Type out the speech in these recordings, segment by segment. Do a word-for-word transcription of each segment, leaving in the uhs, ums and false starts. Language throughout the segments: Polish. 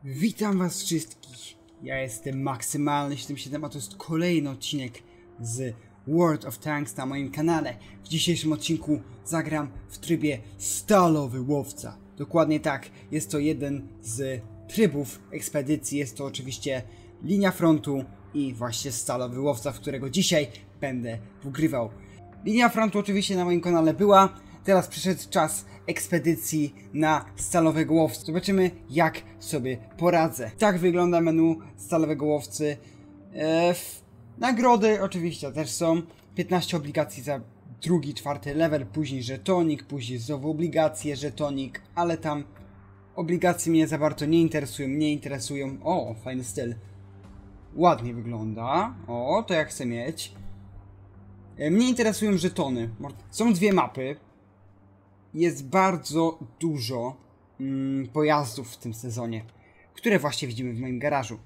Witam was wszystkich, ja jestem Maksymalny siedemdziesiąt siedem, a to jest kolejny odcinek z World of Tanks na moim kanale. W dzisiejszym odcinku zagram w trybie Stalowy Łowca. Dokładnie tak, jest to jeden z trybów ekspedycji, jest to oczywiście linia frontu i właśnie Stalowy Łowca, w którego dzisiaj będę wgrywał. Linia frontu oczywiście na moim kanale była. Teraz przyszedł czas ekspedycji na Stalowego Łowcę. Zobaczymy, jak sobie poradzę. Tak wygląda menu Stalowego Łowcy. Eee, nagrody oczywiście też są. piętnaście obligacji za drugi, czwarty level, później żetonik, później znowu obligacje, żetonik, ale tam obligacje mnie za bardzo nie interesują, mnie interesują... O, fajny styl. Ładnie wygląda. O, to jak chcę mieć. Eee, mnie interesują żetony. Są dwie mapy. Jest bardzo dużo mm, pojazdów w tym sezonie, które właśnie widzimy w moim garażu.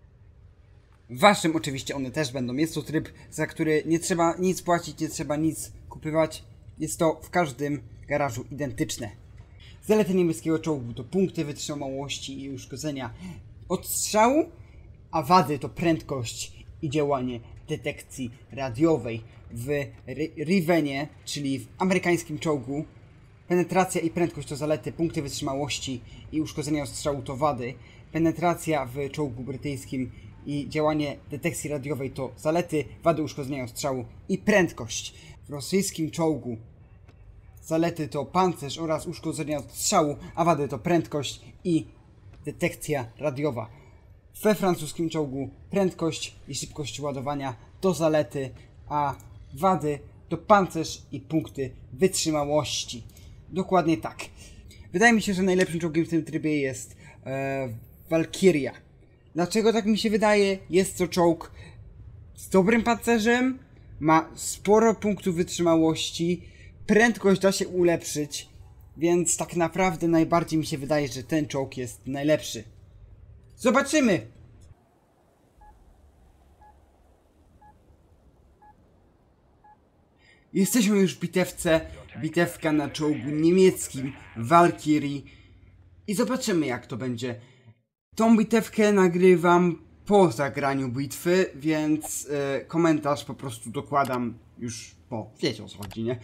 W waszym oczywiście one też będą. Jest to tryb, za który nie trzeba nic płacić, nie trzeba nic kupywać. Jest to w każdym garażu identyczne. Zalety niebieskiego czołgu to punkty wytrzymałości i uszkodzenia odstrzału, a wady to prędkość i działanie detekcji radiowej. W Rivenie, czyli w amerykańskim czołgu, penetracja i prędkość to zalety, punkty wytrzymałości i uszkodzenia ostrzału to wady. Penetracja w czołgu brytyjskim i działanie detekcji radiowej to zalety, wady, uszkodzenia ostrzału i prędkość. W rosyjskim czołgu zalety to pancerz oraz uszkodzenia ostrzału, a wady to prędkość i detekcja radiowa. We francuskim czołgu prędkość i szybkość ładowania to zalety, a wady to pancerz i punkty wytrzymałości. Dokładnie tak. Wydaje mi się, że najlepszym czołgiem w tym trybie jest e, Valkyria. Dlaczego tak mi się wydaje? Jest to czołg z dobrym pancerzem, ma sporo punktów wytrzymałości, prędkość da się ulepszyć, więc tak naprawdę najbardziej mi się wydaje, że ten czołg jest najlepszy. Zobaczymy! Jesteśmy już w bitewce, bitewka na czołgu niemieckim Valkyrii i zobaczymy, jak to będzie. Tą bitewkę nagrywam po zagraniu bitwy, więc yy, komentarz po prostu dokładam już po. Wiecie, o co chodzi, nie?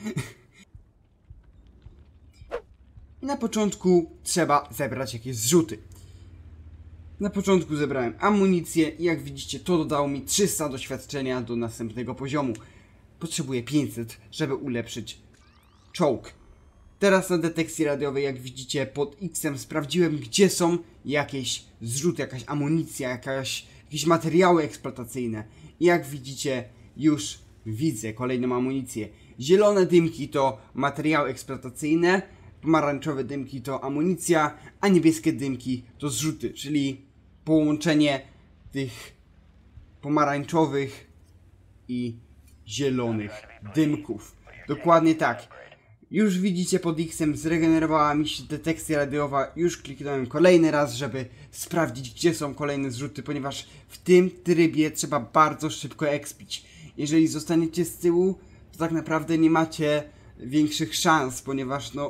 I na początku trzeba zebrać jakieś zrzuty. Na początku zebrałem amunicję i jak widzicie, to dodało mi trzysta doświadczenia do następnego poziomu. Potrzebuję pięćset, żeby ulepszyć czołg. Teraz na detekcji radiowej, jak widzicie, pod X-em sprawdziłem, gdzie są jakieś zrzuty, jakaś amunicja, jakaś, jakieś materiały eksploatacyjne. I jak widzicie, już widzę kolejną amunicję. Zielone dymki to materiały eksploatacyjne, pomarańczowe dymki to amunicja, a niebieskie dymki to zrzuty, czyli połączenie tych pomarańczowych i zielonych dymków. Dokładnie tak. Już widzicie, pod X-em zregenerowała mi się detekcja radiowa. Już kliknąłem kolejny raz, żeby sprawdzić, gdzie są kolejne zrzuty, ponieważ w tym trybie trzeba bardzo szybko expić. Jeżeli zostaniecie z tyłu, to tak naprawdę nie macie większych szans, ponieważ no...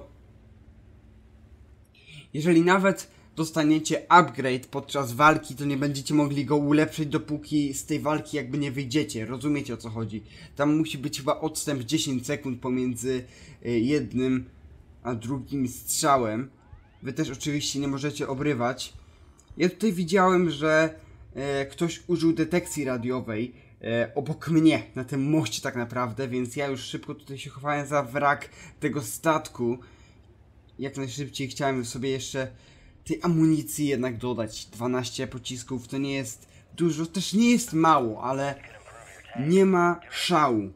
Jeżeli nawet dostaniecie upgrade podczas walki, to nie będziecie mogli go ulepszyć, dopóki z tej walki jakby nie wyjdziecie. Rozumiecie, o co chodzi? Tam musi być chyba odstęp dziesięć sekund pomiędzy jednym a drugim strzałem. Wy też oczywiście nie możecie obrywać. Ja tutaj widziałem, że e, ktoś użył detekcji radiowej e, obok mnie, na tym moście tak naprawdę, więc ja już szybko tutaj się chowałem za wrak tego statku. Jak najszybciej chciałem sobie jeszcze tej amunicji jednak dodać. dwanaście pocisków to nie jest dużo, też nie jest mało, ale nie ma szału.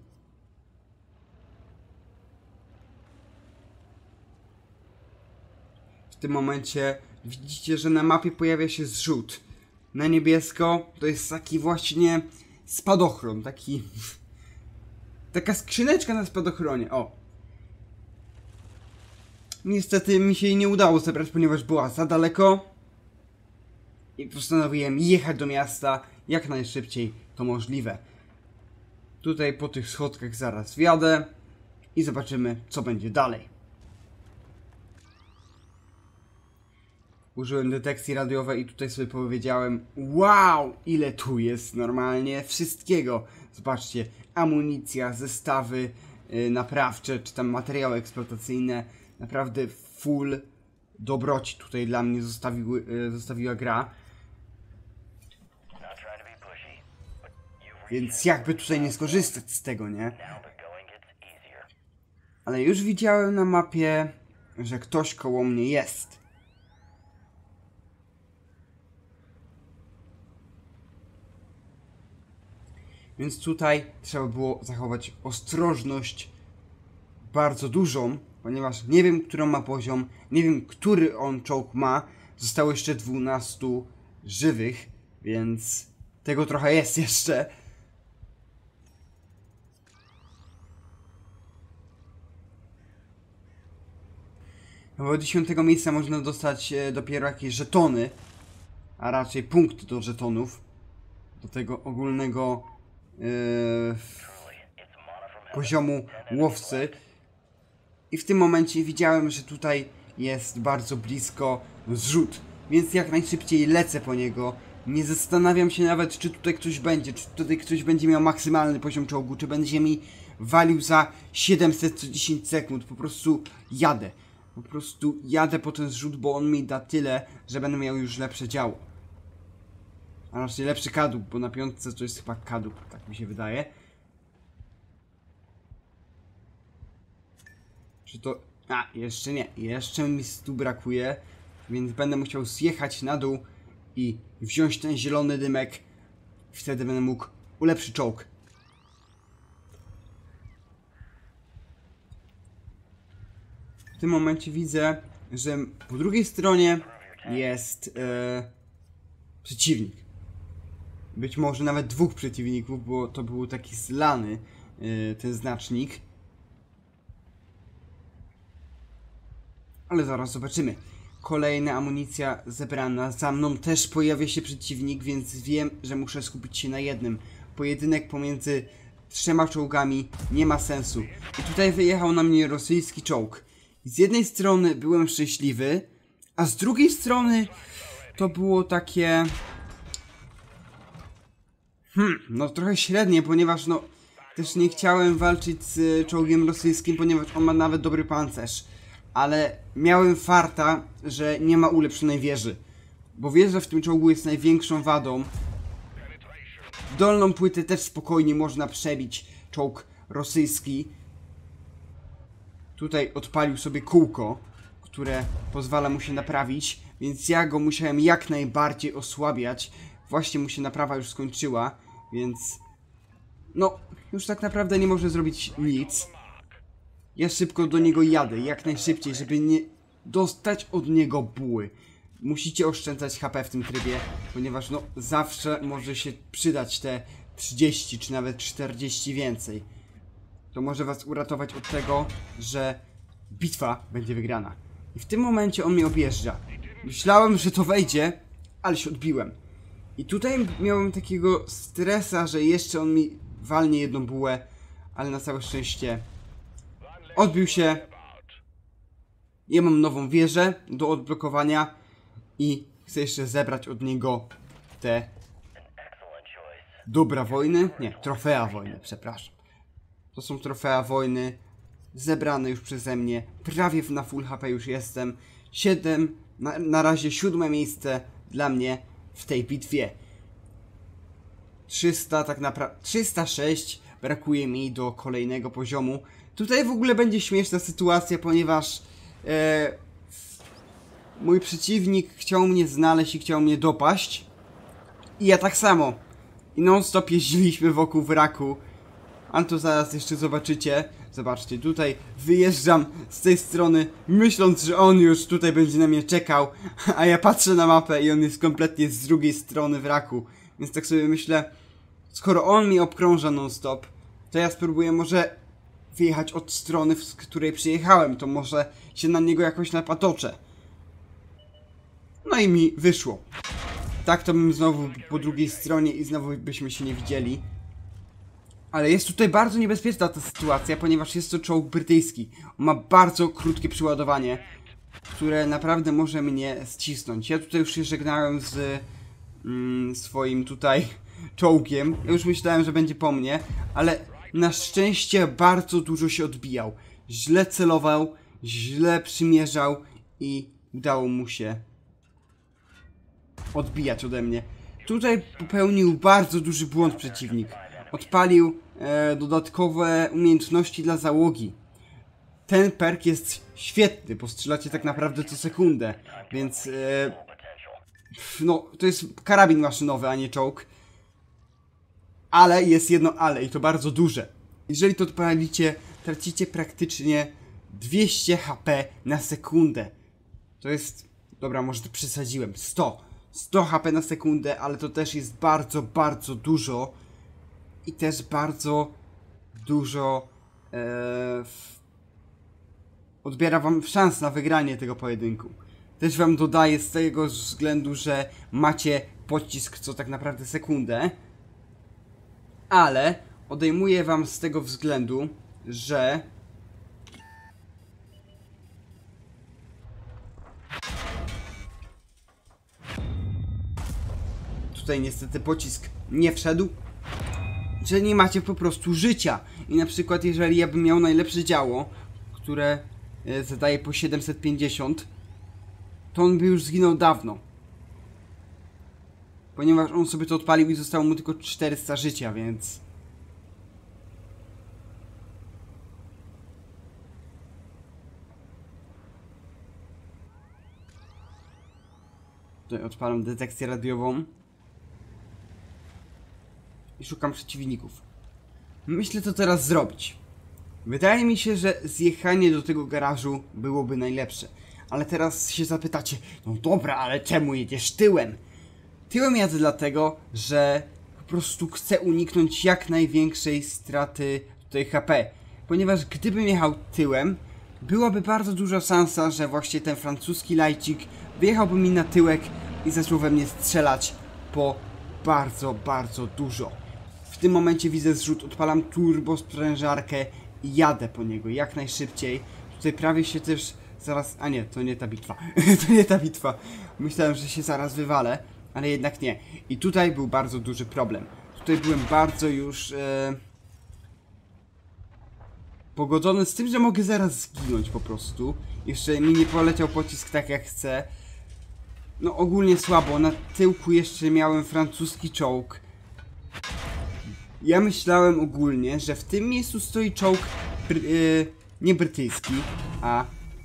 W tym momencie widzicie, że na mapie pojawia się zrzut. Na niebiesko to jest taki właśnie spadochron, taki... taka skrzyneczka na spadochronie, o. Niestety mi się jej nie udało zebrać, ponieważ była za daleko. I postanowiłem jechać do miasta jak najszybciej to możliwe. Tutaj po tych schodkach zaraz wjadę i zobaczymy, co będzie dalej. użyłem detekcji radiowej i tutaj sobie powiedziałem: wow, ile tu jest normalnie wszystkiego. Zobaczcie, amunicja, zestawy yy, naprawcze, czy tam materiały eksploatacyjne. Naprawdę full dobroci tutaj dla mnie zostawiły, yy, zostawiła gra. Więc jakby tutaj nie skorzystać z tego, nie? Ale już widziałem na mapie, że ktoś koło mnie jest. Więc tutaj trzeba było zachować ostrożność bardzo dużą, ponieważ nie wiem, którą ma poziom, nie wiem, który on czołg ma. Zostało jeszcze dwunastu żywych, więc tego trochę jest jeszcze. Bo od dziesiątego miejsca można dostać e, dopiero jakieś żetony, a raczej punkt do żetonów, do tego ogólnego e, poziomu łowcy. I w tym momencie widziałem, że tutaj jest bardzo blisko zrzut, więc jak najszybciej lecę po niego. Nie zastanawiam się nawet, czy tutaj ktoś będzie, czy tutaj ktoś będzie miał maksymalny poziom czołgu, czy będzie mi walił za siedemset dziesięć sekund. Po prostu jadę. Po prostu jadę po ten zrzut, bo on mi da tyle, że będę miał już lepsze działo. A raczej lepszy kadłub, bo na piątce to jest chyba kadłub, tak mi się wydaje. Czy to... A, jeszcze nie. Jeszcze mi tu brakuje, więc będę musiał zjechać na dół i wziąć ten zielony dymek. Wtedy będę mógł ulepszyć czołg. W tym momencie widzę, że po drugiej stronie jest e, przeciwnik. Być może nawet dwóch przeciwników, bo to był taki zlany e, ten znacznik. Ale zaraz zobaczymy. Kolejna amunicja zebrana. Za mną też pojawia się przeciwnik, więc wiem, że muszę skupić się na jednym. Pojedynek pomiędzy trzema czołgami nie ma sensu. I tutaj wyjechał na mnie rosyjski czołg. Z jednej strony byłem szczęśliwy, a z drugiej strony to było takie... Hmm, no trochę średnie, ponieważ no też nie chciałem walczyć z czołgiem rosyjskim, ponieważ on ma nawet dobry pancerz. Ale miałem farta, że nie ma ulepszonej wieży. Bo wieża w tym czołgu jest największą wadą. Dolną płytę też spokojnie można przebić czołg rosyjski. Tutaj odpalił sobie kółko, które pozwala mu się naprawić, więc ja go musiałem jak najbardziej osłabiać. Właśnie mu się naprawa już skończyła, więc... No, już tak naprawdę nie może zrobić nic. Ja szybko do niego jadę, jak najszybciej, żeby nie dostać od niego buły. Musicie oszczędzać H P w tym trybie, ponieważ no zawsze może się przydać te trzydzieści czy nawet czterdzieści więcej. To może was uratować od tego, że bitwa będzie wygrana. I w tym momencie on mnie objeżdża. Myślałem, że to wejdzie, ale się odbiłem. I tutaj miałem takiego stresa, że jeszcze on mi walnie jedną bułę, ale na całe szczęście odbił się. Ja mam nową wieżę do odblokowania i chcę jeszcze zebrać od niego te dobra wojny. Nie, trofea wojny, przepraszam. To są trofea wojny zebrane już przeze mnie. Prawie na full H P już jestem. siedem, na, na razie siódme miejsce dla mnie w tej bitwie. trzysta, tak naprawdę trzysta sześć brakuje mi do kolejnego poziomu. Tutaj w ogóle będzie śmieszna sytuacja, ponieważ e, mój przeciwnik chciał mnie znaleźć i chciał mnie dopaść. I ja tak samo. I non stop jeździliśmy wokół wraku. Ale to zaraz jeszcze zobaczycie. Zobaczcie, tutaj wyjeżdżam z tej strony, myśląc, że on już tutaj będzie na mnie czekał. A ja patrzę na mapę i on jest kompletnie z drugiej strony wraku. Więc tak sobie myślę, skoro on mnie obkrąża non stop, to ja spróbuję może wyjechać od strony, z której przyjechałem. To może się na niego jakoś napatoczę. No i mi wyszło. Tak to bym znowu po drugiej stronie i znowu byśmy się nie widzieli. Ale jest tutaj bardzo niebezpieczna ta sytuacja, ponieważ jest to czołg brytyjski. On ma bardzo krótkie przeładowanie, które naprawdę może mnie ścisnąć. Ja tutaj już się żegnałem z mm, swoim tutaj czołgiem. Ja już myślałem, że będzie po mnie, ale na szczęście bardzo dużo się odbijał. Źle celował, źle przymierzał i udało mu się odbijać ode mnie. Tutaj popełnił bardzo duży błąd przeciwnik. Odpalił e, dodatkowe umiejętności dla załogi. Ten perk jest świetny, bo strzelacie tak naprawdę co sekundę, więc e, no, to jest karabin maszynowy, a nie czołg. Ale jest jedno ale i to bardzo duże. Jeżeli to odpalicie, tracicie praktycznie dwieście H P na sekundę. To jest... Dobra, może to przesadziłem. sto. sto H P na sekundę, ale to też jest bardzo, bardzo dużo. I też bardzo dużo... E, odbiera wam szans na wygranie tego pojedynku. Też wam dodaje z tego względu, że macie pocisk co tak naprawdę sekundę. Ale odejmuje wam z tego względu, że tutaj niestety pocisk nie wszedł, że nie macie po prostu życia. I na przykład jeżeli ja bym miał najlepsze działo, które e, zadaje po siedemset pięćdziesiąt, to on by już zginął dawno. Ponieważ on sobie to odpalił i zostało mu tylko czterysta życia, więc... Tutaj odpalam detekcję radiową. I szukam przeciwników. Myślę, co teraz zrobić. Wydaje mi się, że zjechanie do tego garażu byłoby najlepsze. Ale teraz się zapytacie, no dobra, ale czemu jedziesz tyłem? Tyłem jadę dlatego, że po prostu chcę uniknąć jak największej straty tutaj H P. Ponieważ gdybym jechał tyłem, byłaby bardzo duża szansa, że właśnie ten francuski lajcik wyjechałby mi na tyłek i zaczął we mnie strzelać po bardzo, bardzo dużo. W tym momencie widzę zrzut, odpalam turbo sprężarkę i jadę po niego jak najszybciej. Tutaj prawie się też zaraz... A nie, to nie ta bitwa. To nie ta bitwa. Myślałem, że się zaraz wywalę, ale jednak nie. I tutaj był bardzo duży problem. Tutaj byłem bardzo już... E... pogodzony z tym, że mogę zaraz zginąć po prostu. Jeszcze mi nie poleciał pocisk tak jak chcę. No ogólnie słabo. Na tyłku jeszcze miałem francuski czołg. Ja myślałem ogólnie, że w tym miejscu stoi czołg bry yy, nie brytyjski, a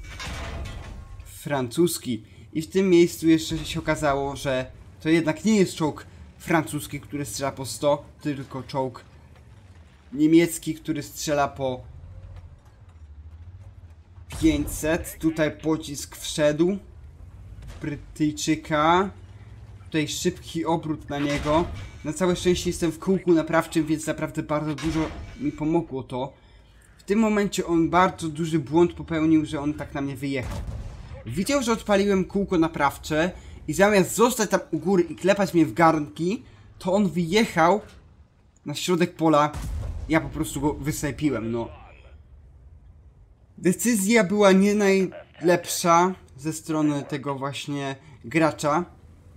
francuski. I w tym miejscu jeszcze się okazało, że to jednak nie jest czołg francuski, który strzela po sto, tylko czołg niemiecki, który strzela po pięćset. Tutaj pocisk wszedł Brytyjczyka. Tutaj szybki obrót na niego. Na całe szczęście jestem w kółku naprawczym, więc naprawdę bardzo dużo mi pomogło to. W tym momencie on bardzo duży błąd popełnił, że on tak na mnie wyjechał. Widział, że odpaliłem kółko naprawcze i zamiast zostać tam u góry i klepać mnie w garnki, to on wyjechał na środek pola. Ja po prostu go wysnajpiłem, no. Decyzja była nie najlepsza ze strony tego właśnie gracza.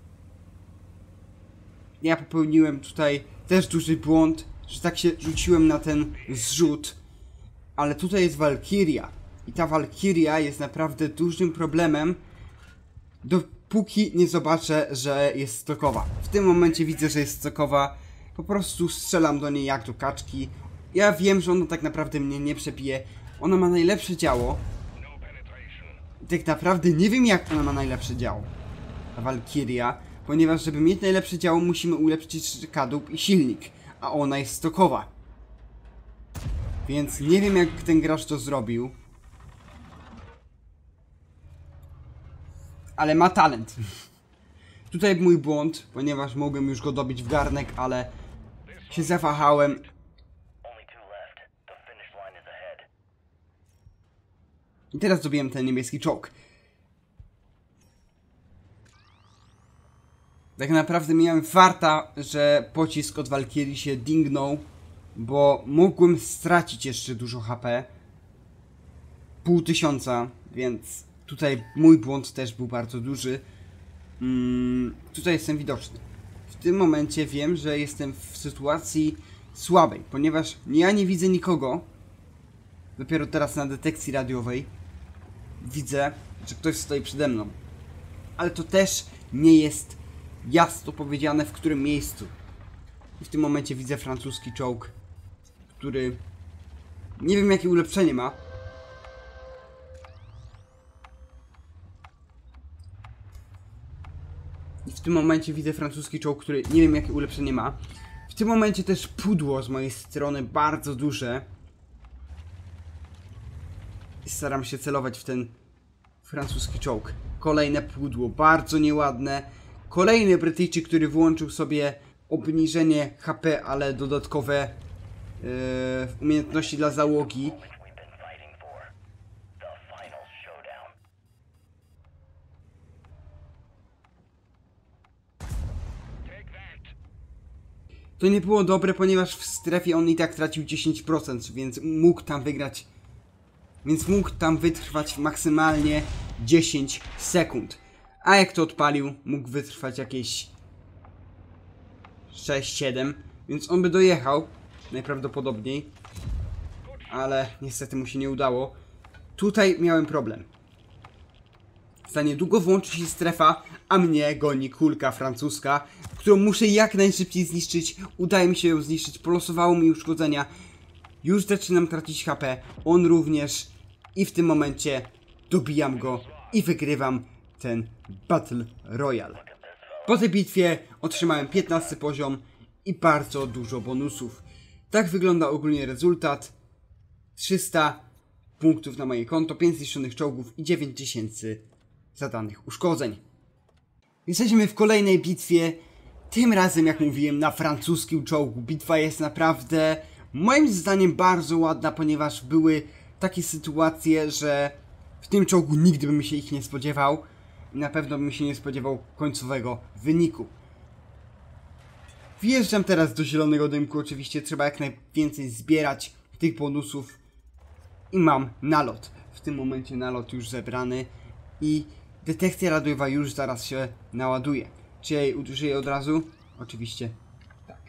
Ja popełniłem tutaj też duży błąd, że tak się rzuciłem na ten zrzut. Ale tutaj jest Walkiria. I ta Walkiria jest naprawdę dużym problemem, dopóki nie zobaczę, że jest stokowa. W tym momencie widzę, że jest stokowa. Po prostu strzelam do niej jak do kaczki. Ja wiem, że ona tak naprawdę mnie nie przebije. Ona ma najlepsze działo. I tak naprawdę nie wiem, jak ona ma najlepsze działo. Ta Walkiria. Ponieważ żeby mieć najlepsze działo, musimy ulepszyć kadłub i silnik. A ona jest stokowa. Więc nie wiem, jak ten gracz to zrobił. Ale ma talent. Tutaj mój błąd, ponieważ mogłem już go dobić w garnek, ale się zawahałem. I teraz dobiłem ten niebieski czołg. Tak naprawdę miałem farta, że pocisk od Walkirii się dingnął, bo mogłem stracić jeszcze dużo H P. Pół tysiąca, więc Tutaj mój błąd też był bardzo duży. Mm, tutaj jestem widoczny. W tym momencie wiem, że jestem w sytuacji słabej, ponieważ ja nie widzę nikogo. Dopiero teraz na detekcji radiowej widzę, że ktoś stoi przede mną. Ale to też nie jest jasno powiedziane, w którym miejscu. I w tym momencie widzę francuski czołg, który nie wiem jakie ulepszenie ma. I w tym momencie widzę francuski czołg, który nie wiem jakie ulepszenie ma. W tym momencie też pudło z mojej strony bardzo duże. I staram się celować w ten francuski czołg. Kolejne pudło, bardzo nieładne. Kolejny Brytyjczyk, który włączył sobie obniżenie H P, ale dodatkowe yy, umiejętności dla załogi. To nie było dobre, ponieważ w strefie on i tak tracił dziesięć procent, więc mógł tam wygrać. Więc mógł tam wytrwać maksymalnie dziesięć sekund. A jak to odpalił, mógł wytrwać jakieś sześć siedem, więc on by dojechał najprawdopodobniej. Ale niestety mu się nie udało. Tutaj miałem problem. Za niedługo włączy się strefa, a mnie goni kulka francuska, którą muszę jak najszybciej zniszczyć. Udaje mi się ją zniszczyć, polosowało mi uszkodzenia. Już zaczynam tracić H P, on również. I w tym momencie dobijam go i wygrywam ten Battle Royale. Po tej bitwie otrzymałem piętnasty poziom i bardzo dużo bonusów. Tak wygląda ogólnie rezultat. trzysta punktów na moje konto, pięć zniszczonych czołgów i dziewięć tysięcy zadanych uszkodzeń. Jesteśmy w kolejnej bitwie. Tym razem, jak mówiłem, na francuskim czołgu. Bitwa jest naprawdę moim zdaniem bardzo ładna, ponieważ były takie sytuacje, że w tym czołgu nigdy bym się ich nie spodziewał. I na pewno bym się nie spodziewał końcowego wyniku. Wjeżdżam teraz do zielonego dymku. Oczywiście trzeba jak najwięcej zbierać tych bonusów. I mam nalot. W tym momencie nalot już zebrany. I detekcja radiowa już zaraz się naładuje. Czy ja jej użyję od razu? Oczywiście tak.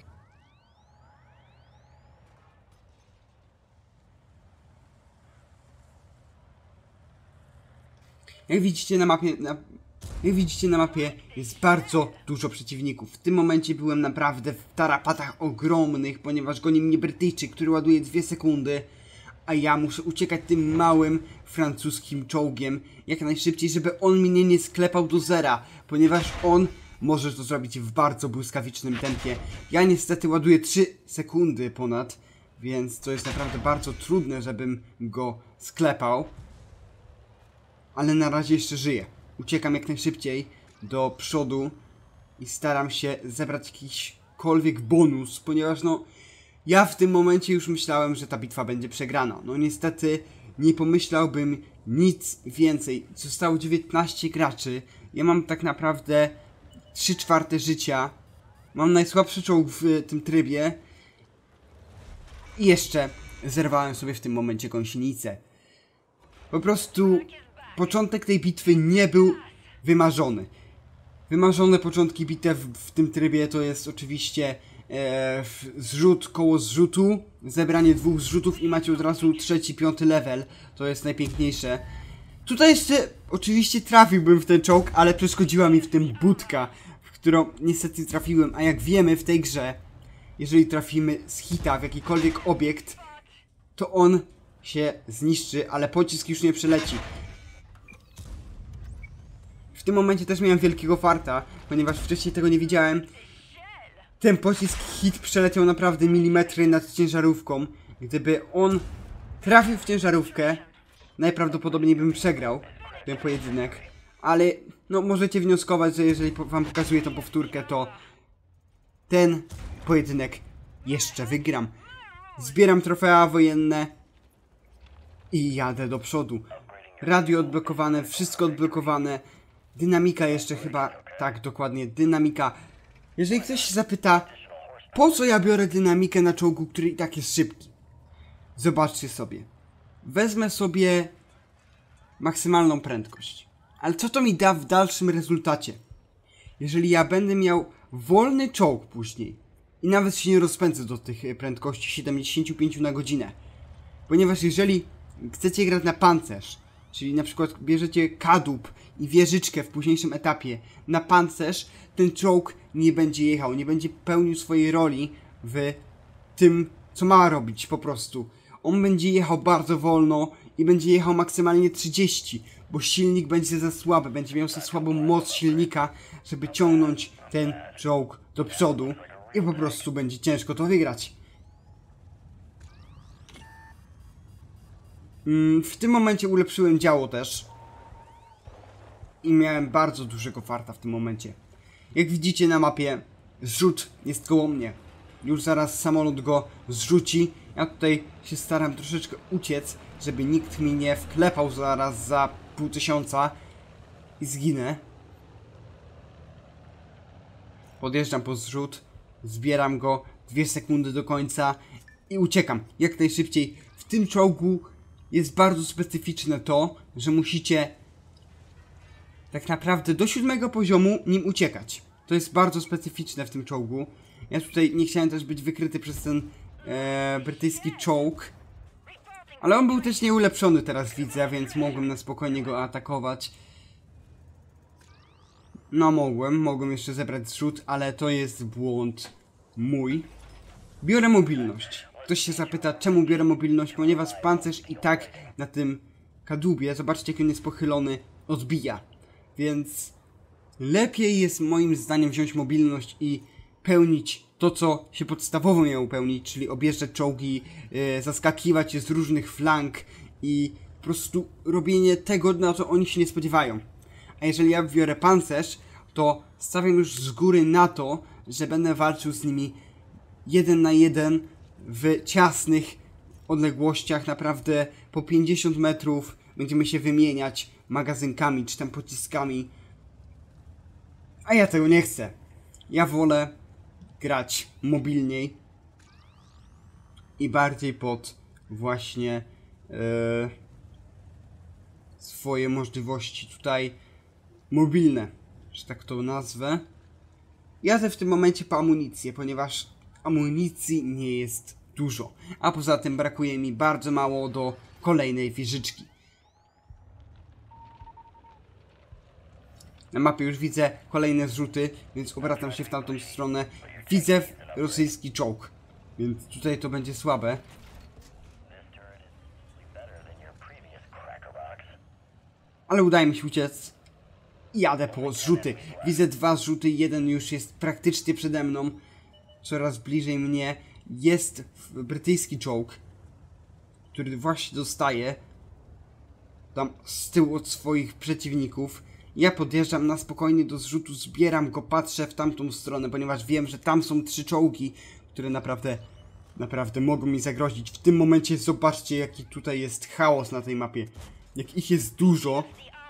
Jak widzicie na mapie, na, jak widzicie na mapie jest bardzo dużo przeciwników. W tym momencie byłem naprawdę w tarapatach ogromnych, ponieważ goni mnie Brytyjczyk, który ładuje dwie sekundy. A ja muszę uciekać tym małym francuskim czołgiem jak najszybciej, żeby on mnie nie sklepał do zera, ponieważ on może to zrobić w bardzo błyskawicznym tempie. Ja niestety ładuję trzy sekundy ponad, więc to jest naprawdę bardzo trudne, żebym go sklepał. Ale na razie jeszcze żyję. Uciekam jak najszybciej do przodu i staram się zebrać jakiśkolwiek bonus, ponieważ no ja w tym momencie już myślałem, że ta bitwa będzie przegrana. No niestety nie pomyślałbym nic więcej. Zostało dziewiętnaście graczy. Ja mam tak naprawdę trzy czwarte życia. Mam najsłabszy czołg w tym trybie. I jeszcze zerwałem sobie w tym momencie gąsienicę. Po prostu początek tej bitwy nie był wymarzony. Wymarzone początki bitew w tym trybie to jest oczywiście e, zrzut koło zrzutu, zebranie dwóch zrzutów i macie od razu trzeci, piąty level. To jest najpiękniejsze. Tutaj jeszcze oczywiście trafiłbym w ten czołg, ale przeszkodziła mi w tym budka, w którą niestety trafiłem. A jak wiemy w tej grze, jeżeli trafimy z hita w jakikolwiek obiekt, to on się zniszczy, ale pocisk już nie przeleci. W tym momencie też miałem wielkiego farta, ponieważ wcześniej tego nie widziałem. Ten pocisk hit przeleciał naprawdę milimetry nad ciężarówką. Gdyby on trafił w ciężarówkę, najprawdopodobniej bym przegrał ten pojedynek. Ale no możecie wnioskować, że jeżeli wam pokazuję tą powtórkę, to ten pojedynek jeszcze wygram. Zbieram trofea wojenne i jadę do przodu. Radio odblokowane, wszystko odblokowane. Dynamika jeszcze chyba, tak dokładnie, dynamika. Jeżeli ktoś się zapyta, po co ja biorę dynamikę na czołgu, który i tak jest szybki? Zobaczcie sobie. Wezmę sobie maksymalną prędkość. Ale co to mi da w dalszym rezultacie? Jeżeli ja będę miał wolny czołg później i nawet się nie rozpędzę do tych prędkości siedemdziesiąt pięć na godzinę. Ponieważ jeżeli chcecie grać na pancerz, czyli na przykład bierzecie kadłub i wieżyczkę w późniejszym etapie na pancerz, ten czołg nie będzie jechał, nie będzie pełnił swojej roli w tym, co ma robić po prostu. On będzie jechał bardzo wolno i będzie jechał maksymalnie trzydzieści, bo silnik będzie za słaby, będzie miał za słabą moc silnika, żeby ciągnąć ten czołg do przodu i po prostu będzie ciężko to wygrać. W tym momencie ulepszyłem działo też i miałem bardzo dużego farta w tym momencie. Jak widzicie na mapie, zrzut jest koło mnie. Już zaraz samolot go zrzuci. Ja tutaj się staram troszeczkę uciec, żeby nikt mi nie wklepał zaraz za pół tysiąca i zginę. Podjeżdżam po zrzut, zbieram go dwie sekundy do końca i uciekam jak najszybciej. W tym czołgu jest bardzo specyficzne to, że musicie tak naprawdę do siódmego poziomu nim uciekać. To jest bardzo specyficzne w tym czołgu. Ja tutaj nie chciałem też być wykryty przez ten e, brytyjski czołg. Ale on był też nieulepszony teraz, widzę, więc mogłem na spokojnie go atakować. No mogłem, mogłem jeszcze zebrać zrzut, ale to jest błąd mój. Biorę mobilność. Ktoś się zapyta, czemu biorę mobilność, ponieważ pancerz i tak na tym kadłubie, zobaczcie jak on jest pochylony, odbija. Więc lepiej jest moim zdaniem wziąć mobilność i pełnić to, co się podstawowo miało pełnić, czyli objeżdżać czołgi, yy, zaskakiwać je z różnych flank i po prostu robienie tego, na co oni się nie spodziewają. A jeżeli ja biorę pancerz, to stawiam już z góry na to, że będę walczył z nimi jeden na jeden w ciasnych odległościach, naprawdę po pięćdziesiąt metrów będziemy się wymieniać magazynkami czy tam pociskami. A ja tego nie chcę. Ja wolę grać mobilniej i bardziej pod właśnie yy, swoje możliwości tutaj mobilne, że tak to nazwę. Jadę w tym momencie po amunicję, ponieważ amunicji nie jest dużo, a poza tym brakuje mi bardzo mało do kolejnej wieżyczki. Na mapie już widzę kolejne zrzuty, więc obracam się w tamtą stronę. Widzę rosyjski czołg, więc tutaj to będzie słabe. Ale udaje mi się uciec. Jadę po zrzuty. Widzę dwa zrzuty, jeden już jest praktycznie przede mną. Coraz bliżej mnie jest brytyjski czołg, który właśnie dostaje tam z tyłu od swoich przeciwników. Ja podjeżdżam na spokojnie do zrzutu, zbieram go, patrzę w tamtą stronę, ponieważ wiem, że tam są trzy czołgi, które naprawdę, naprawdę mogą mi zagrozić. W tym momencie zobaczcie, jaki tutaj jest chaos na tej mapie. Jak ich jest dużo.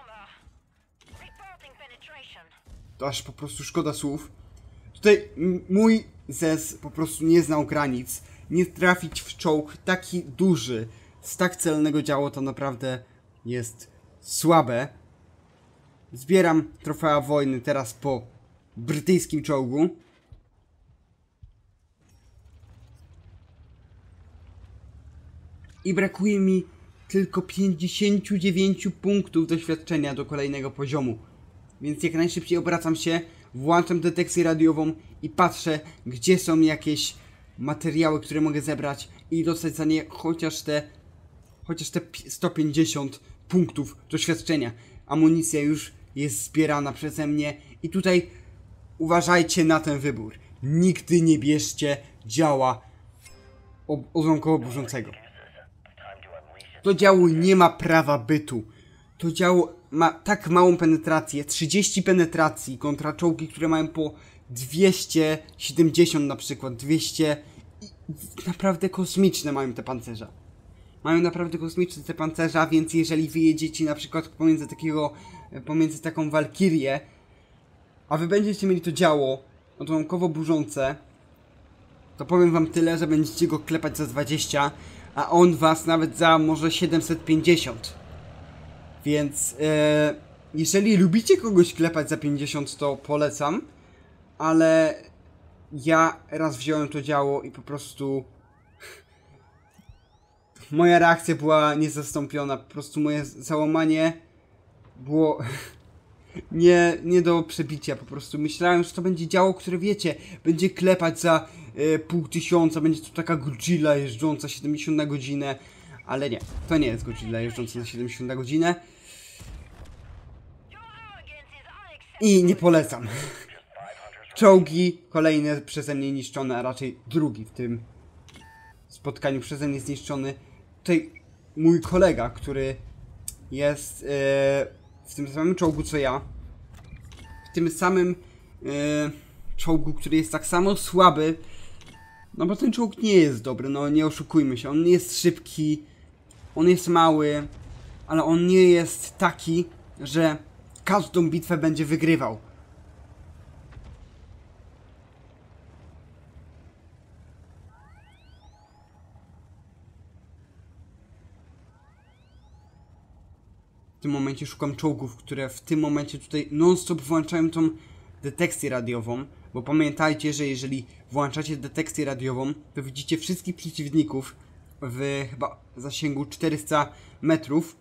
To aż po prostu szkoda słów. Tutaj mój zez po prostu nie znał granic. Nie trafić w czołg taki duży z tak celnego działu to naprawdę jest słabe. Zbieram trofea wojny teraz po brytyjskim czołgu. I brakuje mi tylko pięćdziesiąt dziewięć punktów doświadczenia do kolejnego poziomu. Więc jak najszybciej obracam się, włączam detekcję radiową i patrzę, gdzie są jakieś materiały, które mogę zebrać i dostać za nie chociaż te, chociaż te sto pięćdziesiąt punktów doświadczenia. Amunicja już jest zbierana przeze mnie i tutaj uważajcie na ten wybór. Nigdy nie bierzcie działa odłamkowo burzącego. To działo nie ma prawa bytu. To działo ma tak małą penetrację, trzydzieści penetracji kontra czołgi, które mają po dwieście siedemdziesiąt na przykład, dwieście i naprawdę kosmiczne mają te pancerza. Mają naprawdę kosmiczne te pancerza, więc jeżeli wyjedziecie na przykład pomiędzy takiego, pomiędzy taką walkirię, a wy będziecie mieli to działo odłamkowo burzące, to powiem wam tyle, że będziecie go klepać za dwadzieścia, a on was nawet za może siedemset pięćdziesiąt. Więc e, jeżeli lubicie kogoś klepać za pięćdziesiąt, to polecam. Ale ja raz wziąłem to działo i po prostu moja reakcja była niezastąpiona. Po prostu moje załamanie było nie, nie do przebicia. Po prostu myślałem, że to będzie działo, które wiecie, będzie klepać za e, pół tysiąca, będzie to taka Godzilla jeżdżąca siedemdziesiąt na godzinę. Ale nie, to nie jest Godzilla jeżdżąca na siedemdziesiąt na godzinę. I nie polecam. Czołgi kolejne przeze mnie niszczone, a raczej drugi w tym spotkaniu przeze mnie zniszczony. Tutaj mój kolega, który jest yy, w tym samym czołgu co ja. W tym samym yy, czołgu, który jest tak samo słaby. No bo ten czołg nie jest dobry, no nie oszukujmy się. On nie jest szybki, on jest mały, ale on nie jest taki, że każdą bitwę będzie wygrywał. W tym momencie szukam czołgów, które w tym momencie tutaj non-stop włączają tą detekcję radiową. Bo pamiętajcie, że jeżeli włączacie detekcję radiową, to widzicie wszystkich przeciwników w chyba zasięgu czterysta metrów.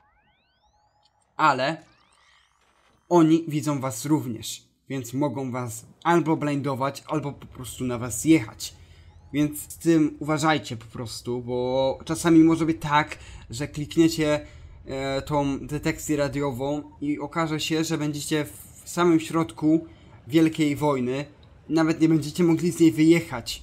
Ale oni widzą was również, więc mogą was albo blindować, albo po prostu na was jechać. Więc z tym uważajcie po prostu, bo czasami może być tak, że klikniecie e, tą detekcję radiową i okaże się, że będziecie w samym środku wielkiej wojny. Nawet nie będziecie mogli z niej wyjechać.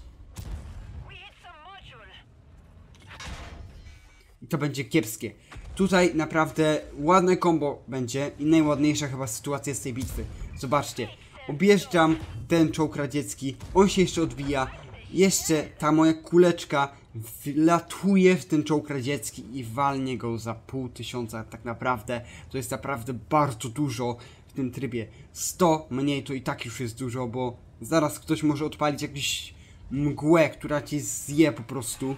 I to będzie kiepskie. Tutaj naprawdę ładne combo będzie i najładniejsza chyba sytuacja z tej bitwy. Zobaczcie, objeżdżam ten czołg radziecki, on się jeszcze odbija, jeszcze ta moja kuleczka wlatuje w ten czołg radziecki i walnie go za pół tysiąca. Tak naprawdę to jest naprawdę bardzo dużo w tym trybie. sto mniej to i tak już jest dużo, bo zaraz ktoś może odpalić jakąś mgłę, która ci zje po prostu.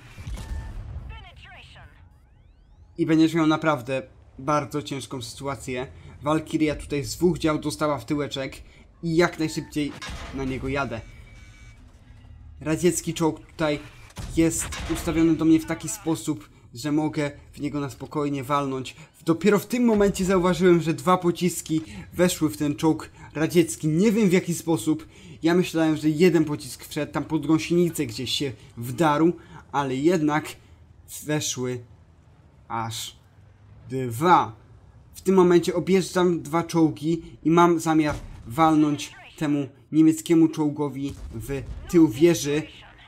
I będziesz miał naprawdę bardzo ciężką sytuację. Walkiria tutaj z dwóch dział dostała w tyłeczek i jak najszybciej na niego jadę. Radziecki czołg tutaj jest ustawiony do mnie w taki sposób, że mogę w niego na spokojnie walnąć. Dopiero w tym momencie zauważyłem, że dwa pociski weszły w ten czołg radziecki. Nie wiem w jaki sposób. Ja myślałem, że jeden pocisk wszedł tam pod gąsienicę, gdzieś się wdarł, ale jednak weszły aż dwa. W tym momencie objeżdżam dwa czołgi i mam zamiar walnąć temu niemieckiemu czołgowi w tył wieży.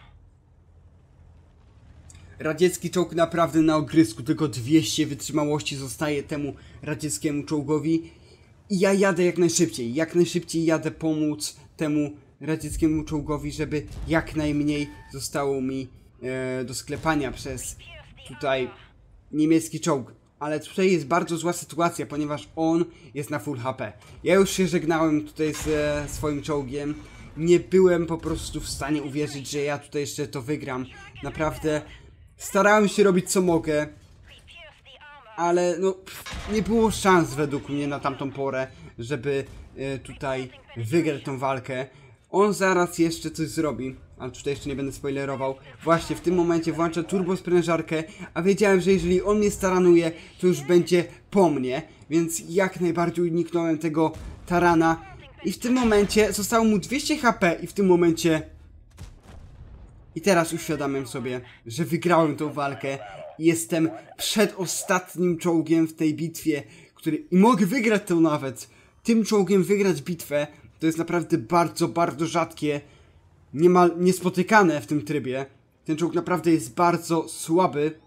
Radziecki czołg naprawdę na ogrysku, tylko dwieście wytrzymałości zostaje temu radzieckiemu czołgowi. I ja jadę jak najszybciej, jak najszybciej jadę pomóc temu radzieckiemu czołgowi, żeby jak najmniej zostało mi e, do sklepania przez tutaj niemiecki czołg. Ale tutaj jest bardzo zła sytuacja, ponieważ on jest na full H P. Ja już się żegnałem tutaj ze swoim czołgiem. Nie byłem po prostu w stanie uwierzyć, że ja tutaj jeszcze to wygram. Naprawdę starałem się robić co mogę, ale no pff, nie było szans według mnie na tamtą porę, żeby e, tutaj wygrać tą walkę. On zaraz jeszcze coś zrobi, ale tutaj jeszcze nie będę spoilerował. Właśnie w tym momencie włącza turbosprężarkę, a wiedziałem, że jeżeli on mnie staranuje, to już będzie po mnie, więc jak najbardziej uniknąłem tego tarana. I w tym momencie zostało mu dwieście H P i w tym momencie... I teraz uświadamiam sobie, że wygrałem tą walkę i jestem przedostatnim czołgiem w tej bitwie, który... I mogę wygrać to nawet. Tym czołgiem wygrać bitwę to jest naprawdę bardzo, bardzo rzadkie, niemal niespotykane w tym trybie. Ten czołg naprawdę jest bardzo słaby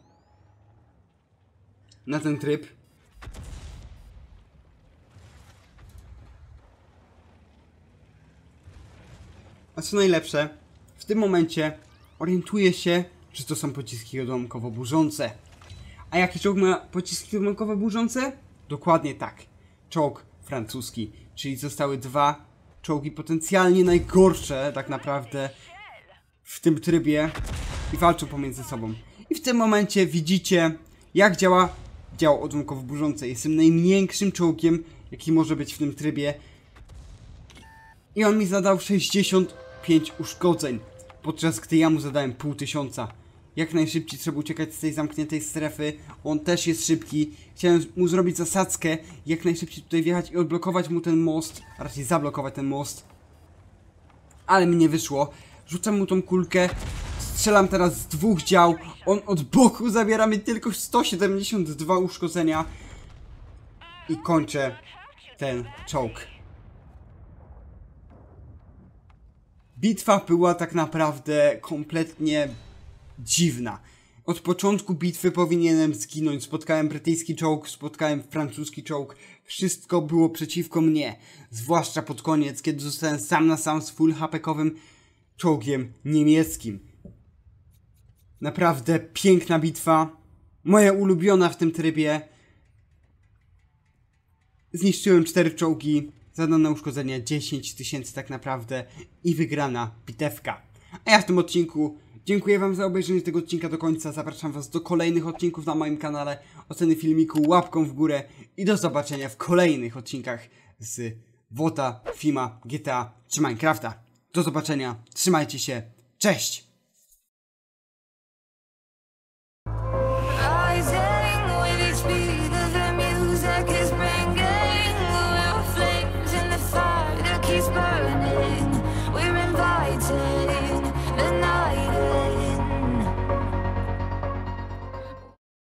na ten tryb. A co najlepsze, w tym momencie orientuję się, że to są pociski odłamkowo-burzące. A jaki czołg ma pociski odłamkowo-burzące? Dokładnie tak. Czołg francuski. Czyli zostały dwa czołgi potencjalnie najgorsze tak naprawdę w tym trybie i walczą pomiędzy sobą. I w tym momencie widzicie, jak działa dział odłamkowo-burzące. Jestem najmniejszym czołgiem, jaki może być w tym trybie. I on mi zadał sześćdziesiąt pięć uszkodzeń, podczas gdy ja mu zadałem pół tysiąca. Jak najszybciej trzeba uciekać z tej zamkniętej strefy. On też jest szybki. Chciałem mu zrobić zasadzkę, jak najszybciej tutaj wjechać i odblokować mu ten most, a raczej zablokować ten most. Ale mi nie wyszło. Rzucam mu tą kulkę. Strzelam teraz z dwóch dział. On od boku zabiera mi tylko sto siedemdziesiąt dwa uszkodzenia. I kończę ten czołg. Bitwa była tak naprawdę kompletnie dziwna. Od początku bitwy powinienem zginąć. Spotkałem brytyjski czołg, spotkałem francuski czołg. Wszystko było przeciwko mnie. Zwłaszcza pod koniec, kiedy zostałem sam na sam z full H P-kowym czołgiem niemieckim. Naprawdę piękna bitwa. Moja ulubiona w tym trybie. Zniszczyłem cztery czołgi. Zadane uszkodzenia dziesięć tysięcy tak naprawdę. I wygrana bitewka. A ja w tym odcinku dziękuję wam za obejrzenie tego odcinka do końca. Zapraszam was do kolejnych odcinków na moim kanale. Oceny filmiku łapką w górę. I do zobaczenia w kolejnych odcinkach z WOTA, Fima, G T A czy Minecrafta. Do zobaczenia. Trzymajcie się. Cześć!